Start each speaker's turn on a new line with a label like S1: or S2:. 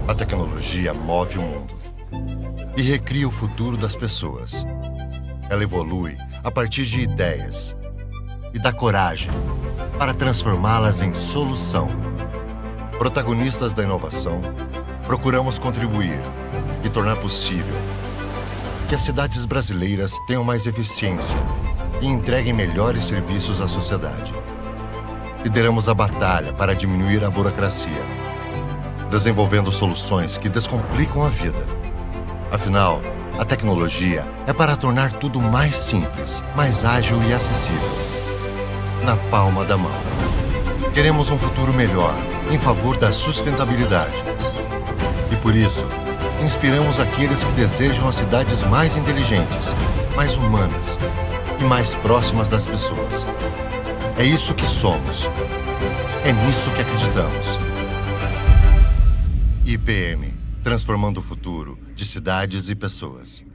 S1: A tecnologia move o mundo e recria o futuro das pessoas. Ela evolui a partir de ideias e dá coragem para transformá-las em solução. Protagonistas da inovação, procuramos contribuir e tornar possível que as cidades brasileiras tenham mais eficiência e entreguem melhores serviços à sociedade. Lideramos a batalha para diminuir a burocracia, desenvolvendo soluções que descomplicam a vida. Afinal, a tecnologia é para tornar tudo mais simples, mais ágil e acessível. Na palma da mão. Queremos um futuro melhor, em favor da sustentabilidade. E por isso, inspiramos aqueles que desejam as cidades mais inteligentes, mais humanas e mais próximas das pessoas. É isso que somos. É nisso que acreditamos. IPM, transformando o futuro de cidades e pessoas.